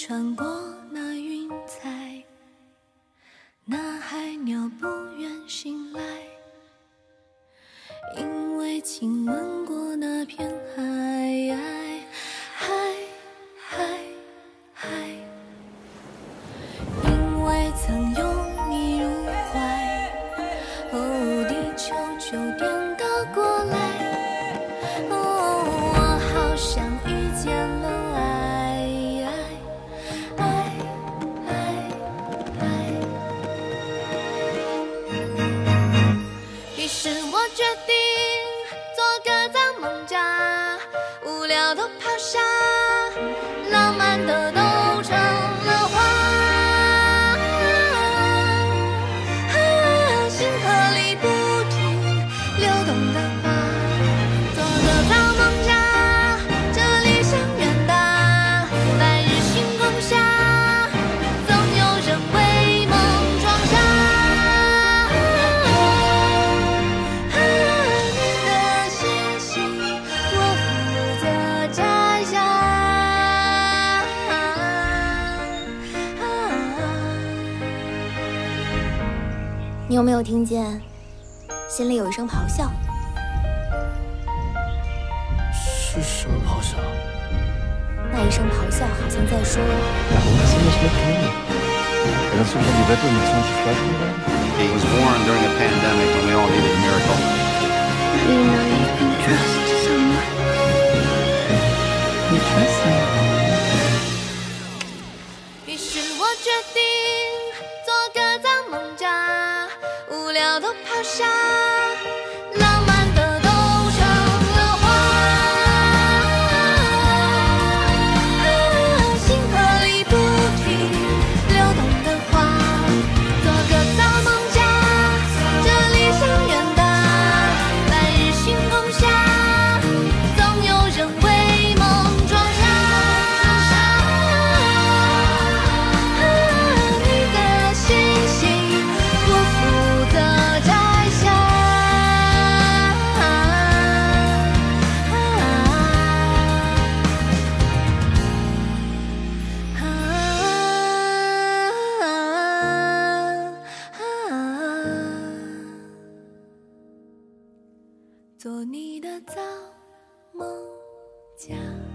穿过那云彩，那海鸟不愿醒来，因为亲吻过那片海，因为曾拥你入怀，哦，地球就颠倒过来，哦，我好像遇见了爱，于是我决定做个造梦家，无聊都抛下，浪漫的都成了花，星河里不停流动的花，做个造梦家，这理想远大，白日星空下，总有人为梦装傻。你的星星，我负责摘下。 你有没有听见？心里有一声咆哮。 是什么咆哮？ 那一声咆哮好像在说 He was born during a pandemic when we all needed a miracle. You know you can trust someone. You trust me? 于是我决定做个造梦家，无聊都抛下，浪漫的都成了花，星河里不停流动的花，做个造梦家，这理想远大，白日星空下，总有人为梦装傻。你的星星，我负责摘下。做你的造梦家。